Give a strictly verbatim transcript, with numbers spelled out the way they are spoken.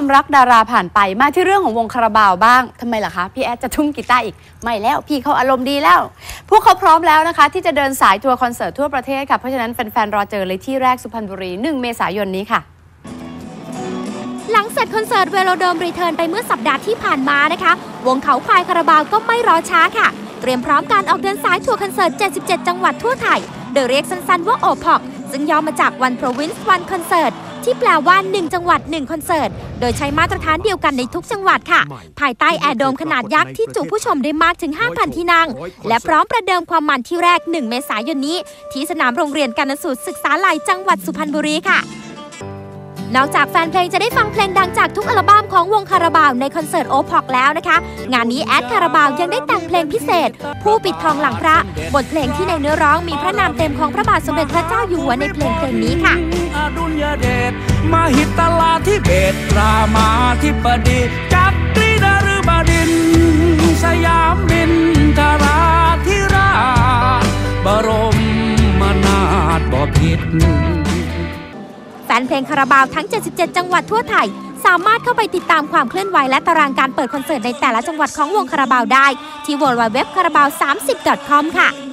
ความรักดาราผ่านไปมาที่เรื่องของวงคาราบาวบ้างทำไมล่ะคะพี่แอดจะทุ่มกีตาร์อีกไม่แล้วพี่เขาอารมณ์ดีแล้วพวกเขาพร้อมแล้วนะคะที่จะเดินสายทัวร์คอนเสิร์ตทั่วประเทศค่ะเพราะฉะนั้นแฟนๆรอเจอเลยที่แรกสุพรรณบุรีหนึ่งเมษายนนี้ค่ะหลังเสร็จคอนเสิร์ตเวโลโดมรีเทิร์นไปเมื่อสัปดาห์ที่ผ่านมานะคะวงเขาควายคาราบาวก็ไม่รอช้าค่ะเตรียมพร้อมการออกเดินสายทัวร์คอนเสิร์ตเจ็ดสิบเจ็ดจังหวัดทั่วไทยโดยเรียกสั้นๆว่าโอพ็อกซึ่งย่อมาจาก One Province One Concert ที่แปลว่าหนึ่งจังหวัดหนึ่งคอนเสิร์ตโดยใช้มาตรฐานเดียวกันในทุกจังหวัดค่ะภายใต้แอร์โดมขนาดยักษ์ที่จุผู้ชมได้มากถึง ห้าพัน ที่นั่งและพร้อมประเดิมความมันที่แรกหนึ่งเมษายนนี้ที่สนามโรงเรียนกาญสูตรศึกษาลัยจังหวัดสุพรรณบุรีค่ะนอกจากแฟนเพลงจะได้ฟังเพลงดังจากทุกอัลบั้มของวงคาราบาวในคอนเสิร์ตโอพ็อกแล้วนะคะงานนี้แอดคาราบาวยังได้แต่งเพลงพิเศษผู้ปิดทองหลังพระบทเพลงที่ในเนื้อร้องมีพระนามเต็มของพระบาทสมเด็จพระเจ้าอยู่หัวในเพลงเพลงนี้ค่ะอดุลยเดชมหิตลาธิเบศรามาธิบดีจักรีดารุบดินสยามบินทราธิราชบรมนาถบพิตรแฟนเพลงคาราบาวทั้งเจ็ดสิบเจ็ดจังหวัดทั่วไทยสามารถเข้าไปติดตามความเคลื่อนไหวและตารางการเปิดคอนเสิร์ตในแต่ละจังหวัดของวงคาราบาวได้ที่ ดับเบิลยู ดับเบิลยู ดับเบิลยู ดอท คาราบาว สามสิบ ดอท คอม ค่ะ